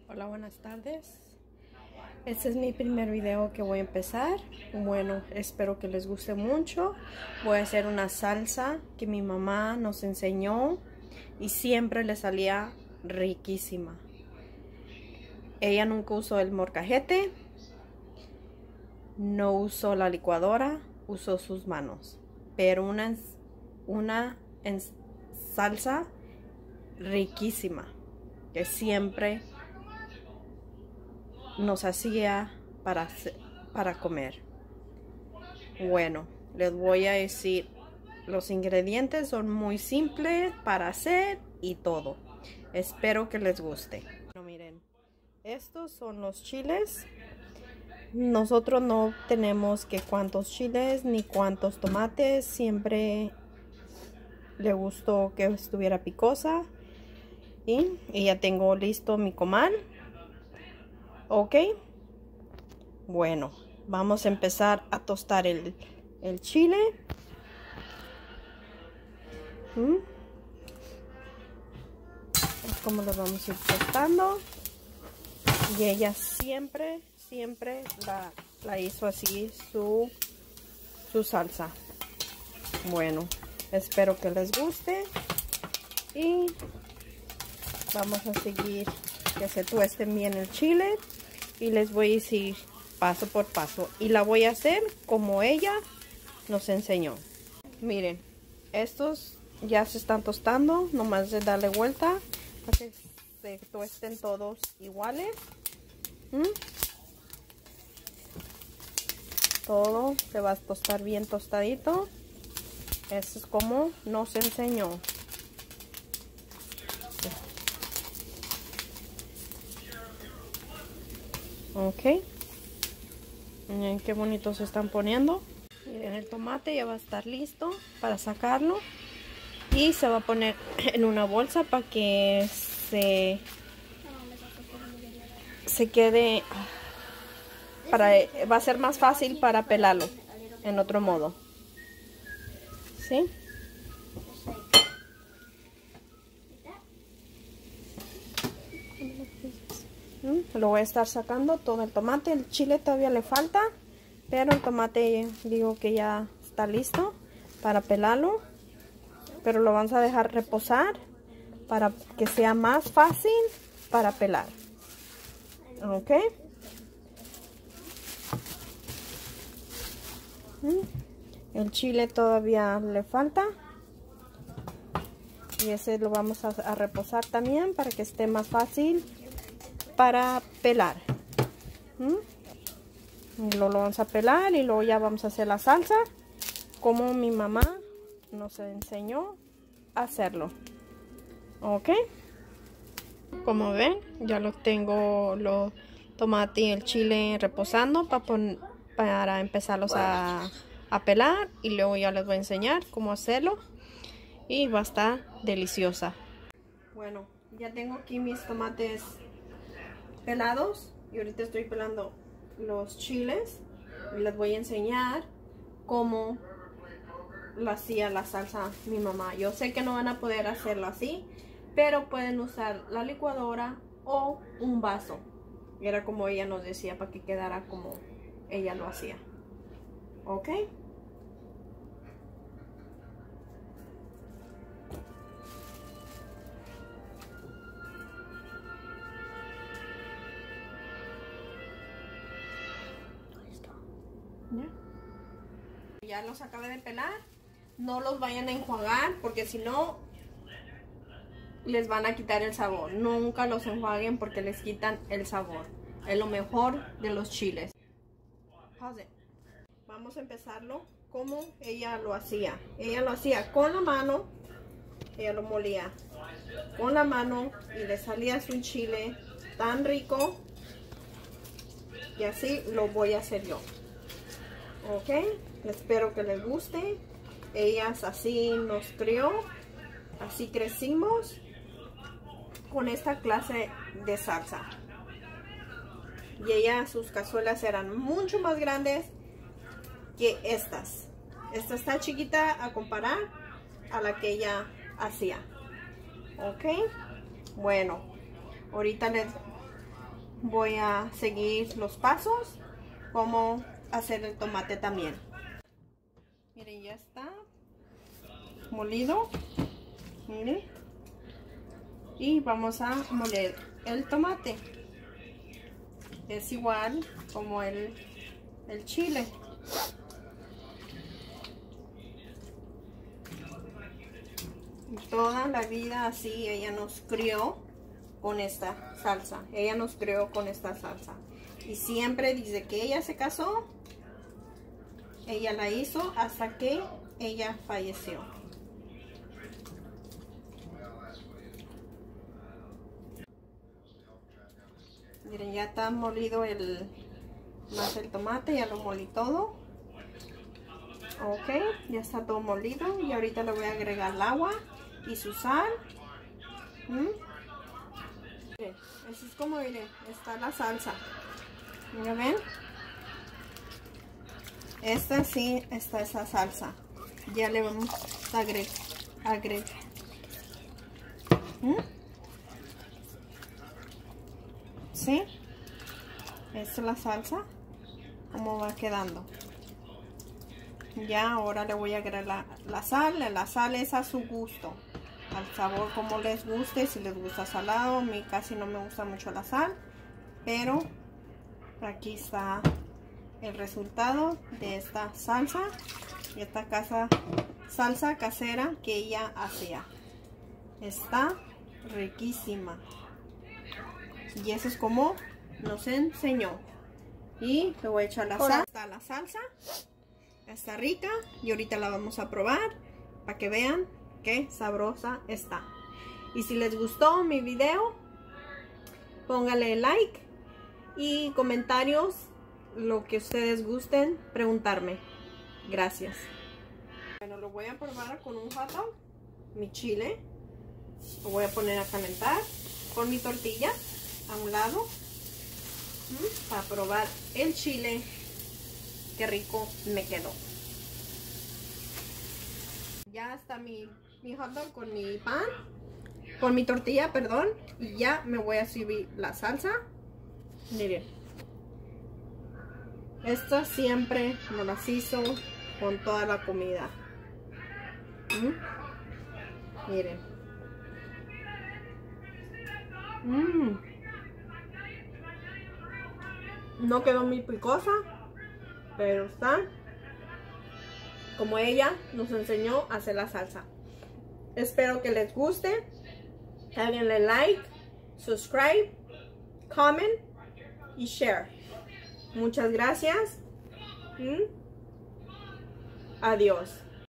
Hola, buenas tardes. Este es mi primer video que voy a empezar. Bueno, espero que les guste mucho. Voy a hacer una salsa que mi mamá nos enseñó y siempre le salía riquísima. Ella nunca usó el molcajete, no usó la licuadora, usó sus manos. Pero una salsa riquísima que siempre nos hacía para comer. Bueno, les voy a decir, los ingredientes son muy simples para hacer y todo. Espero que les guste. Bueno, miren, estos son los chiles. Nosotros no tenemos que cuántos chiles ni cuántos tomates. Siempre le gustó que estuviera picosa. Y ya tengo listo mi comal. Ok, bueno, vamos a empezar a tostar el chile. Es como lo vamos a ir tostando. Y ella siempre la hizo así su salsa. Bueno, espero que les guste. Y vamos a seguir que se tuesten bien el chile. Y les voy a decir paso por paso. Y la voy a hacer como ella nos enseñó. Miren, estos ya se están tostando. Nomás de darle vuelta para que se tuesten todos iguales. Todo se va a tostar bien tostadito. Eso es como nos enseñó. Ok, miren qué bonitos se están poniendo. Miren, el tomate ya va a estar listo para sacarlo y se va a poner en una bolsa para que se quede, va a ser más fácil para pelarlo en otro modo. ¿Sí? Lo voy a estar sacando todo el tomate. El chile todavía le falta, pero el tomate digo que ya está listo para pelarlo. Pero lo vamos a dejar reposar para que sea más fácil para pelar. Ok. El chile todavía le falta. Y ese lo vamos a reposar también para que esté más fácil para pelar. Lo vamos a pelar y luego ya vamos a hacer la salsa como mi mamá nos enseñó a hacerlo. Ok, como ven, ya lo tengo los tomates y el chile reposando para empezarlos a pelar, y luego ya les voy a enseñar cómo hacerlo y va a estar deliciosa. Bueno, ya tengo aquí mis tomates pelados y ahorita estoy pelando los chiles y les voy a enseñar cómo lo hacía la salsa mi mamá. Yo sé que no van a poder hacerlo así, pero pueden usar la licuadora o un vaso. Era como ella nos decía, para que quedara como ella lo hacía. Ok. Ya los acabé de pelar. No los vayan a enjuagar porque si no les van a quitar el sabor. Nunca los enjuaguen porque les quitan el sabor. Es lo mejor de los chiles. Pause. Vamos a empezarlo como ella lo hacía. Ella lo hacía con la mano. Ella lo molía con la mano y le salía su chile tan rico. Y así lo voy a hacer yo. Ok, espero que les guste. Ellas así nos crió, así crecimos con esta clase de salsa. Y ellas, sus cazuelas eran mucho más grandes que estas. Esta está chiquita a comparar a la que ella hacía. Ok, bueno, ahorita les voy a seguir los pasos, cómo hacer el tomate también. Miren, ya está molido. Miren. Y vamos a moler el tomate. Es igual como el chile. Toda la vida así ella nos crió con esta salsa. Ella nos crió con esta salsa. Y siempre desde que ella se casó, ella la hizo hasta que ella falleció. Miren, ya está molido más el tomate, ya lo molí todo. Ok, ya está todo molido y ahorita le voy a agregar el agua y su sal. Miren, así es como, miren, está la salsa. Miren, ven. Esta sí está esa salsa. Ya le vamos a agregar. ¿Sí? Esta es la salsa. ¿Cómo va quedando? Ya ahora le voy a agregar la sal. La sal es a su gusto, al sabor como les guste. Si les gusta salado, a mí casi no me gusta mucho la sal, pero aquí está el resultado de esta salsa, y esta salsa casera que ella hacía. Está riquísima y eso es como nos enseñó. Y le voy a echar la salsa. Está la salsa. Está rica y ahorita la vamos a probar para que vean qué sabrosa está. Y si les gustó mi video, póngale like y comentarios, lo que ustedes gusten preguntarme. Gracias. Bueno, lo voy a probar con un hot dog, mi chile. Lo voy a poner a calentar con mi tortilla a un lado para probar el chile. Qué rico me quedó. Ya está mi hot dog con mi pan, con mi tortilla, perdón. Y ya me voy a servir la salsa. Miren. Esta siempre me las hizo con toda la comida. Miren. No quedó muy picosa, pero está como ella nos enseñó a hacer la salsa. Espero que les guste. Háganle like, subscribe, comment y share. Muchas gracias. Adiós.